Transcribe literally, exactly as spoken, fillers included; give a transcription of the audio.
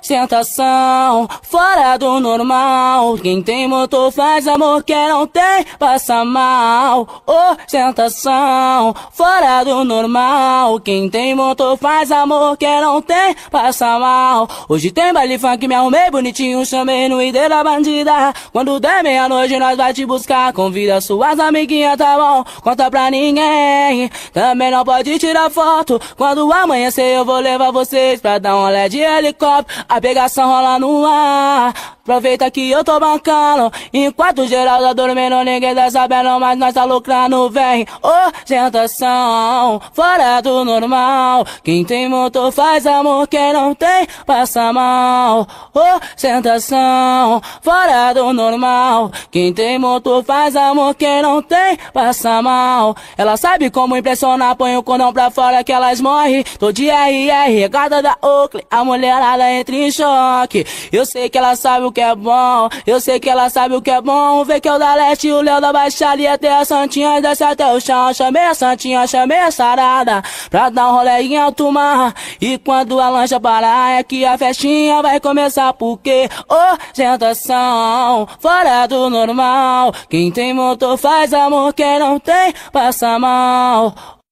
ostentação, fora do normal. Quem tem motor faz amor, quem não tem passa mal. Ostentação, fora do normal. Quem tem motor faz amor, quem não tem passa mal. Hoje tem baile funk, me arrumei bonitinho, chamei no I D da bandida. Quando der meia-noite nós vai te buscar, convida suas amiguinhas, tá bom? Conta pra ninguém, também não pode tirar foto. Quando amanhecer eu vou levar vocês pra dar um olé de helicóptero. A pegação rola no ar, aproveita que eu tô bancando. Enquanto geral tá dormindo, ninguém tá sabendo, mas nós tá lucrando, vem. Ostentação, fora do normal. Quem tem motor faz amor, quem não tem passa mal. Ostentação, fora do normal. Quem tem motor faz amor, quem não tem passa mal. Ela sabe como impressionar, põe o condão pra fora que elas morrem. Tô de R R, regada da Oakley, a mulherada entra em choque. Eu sei que ela sabe o que é bom, eu sei que ela sabe o que é bom. Vê que eu da leste, o Léo da Baixada e até a Santinha desce até o chão. Chamei a Santinha, chamei a sarada pra dar um rolê em alto mar. E quando a lancha parar é que a festinha vai começar, porque ostentação, fora do normal. Quem tem motor faz amor, quem não tem passa mal.